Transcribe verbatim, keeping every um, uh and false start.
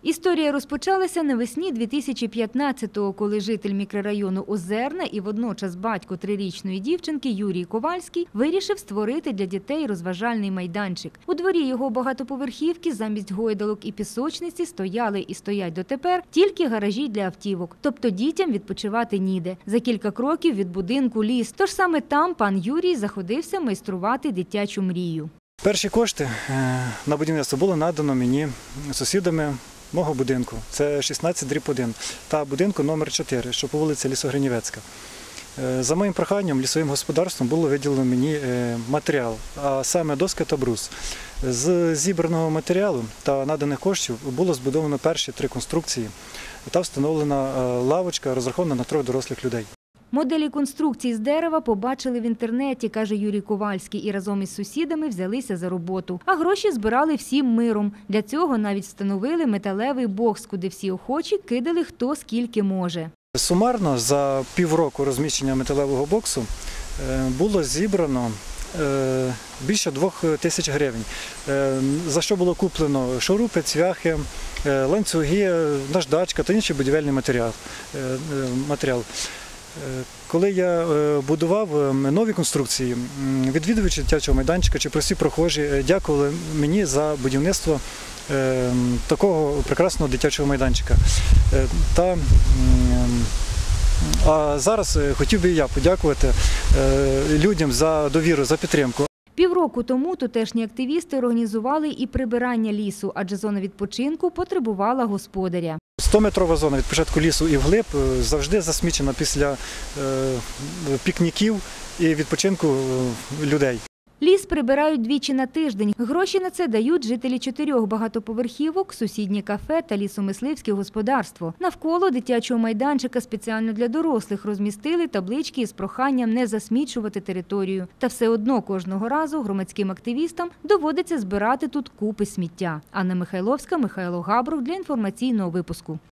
Історія розпочалася навесні дві тисячі п'ятнадцятого, коли житель мікрорайону Озерна і водночас батько трирічної дівчинки Юрій Ковальський вирішив створити для дітей розважальний майданчик. У дворі його багатоповерхівки замість гойдалок і пісочниці стояли і стоять дотепер тільки гаражі для автівок. Тобто дітям відпочивати ніде. За кілька кроків від будинку ліс. Тож саме там пан Юрій заходився майструвати дитячу мрію. Перші кошти на будівництво було надано мені сусідами мого будинку. Це шістнадцять дріб один та будинку номер чотири, що по вулиці Лісогринівецька. За моїм проханням лісовим господарством було виділено мені матеріал, а саме доски та брус. З зібраного матеріалу та наданих коштів було збудовано перші три конструкції та встановлена лавочка, розрахована на трьох дорослих людей. Моделі конструкцій з дерева побачили в інтернеті, каже Юрій Ковальський, і разом із сусідами взялися за роботу. А гроші збирали всім миром. Для цього навіть встановили металевий бокс, куди всі охочі кидали хто скільки може. Сумарно за півроку розміщення металевого боксу було зібрано більше двох тисяч гривень, за що було куплено шурупи, цвяхи, ланцюги, наждачка та інший будівельний матеріал. Коли я будував нові конструкції, відвідувачі дитячого майданчика чи прості прохожі дякували мені за будівництво такого прекрасного дитячого майданчика. Та, а зараз хотів би і я подякувати людям за довіру, за підтримку. Півроку тому тутешні активісти організували і прибирання лісу, адже зона відпочинку потребувала господаря. стометрова зона від початку лісу і вглиб завжди засмічена після пікніків і відпочинку людей. Ліс прибирають двічі на тиждень. Гроші на це дають жителі чотирьох багатоповерхівок, сусіднє кафе та лісомисливське господарство. Навколо дитячого майданчика спеціально для дорослих розмістили таблички із проханням не засмічувати територію. Та все одно кожного разу громадським активістам доводиться збирати тут купи сміття. Анна Михайловська, Михайло Габрух для інформаційного випуску.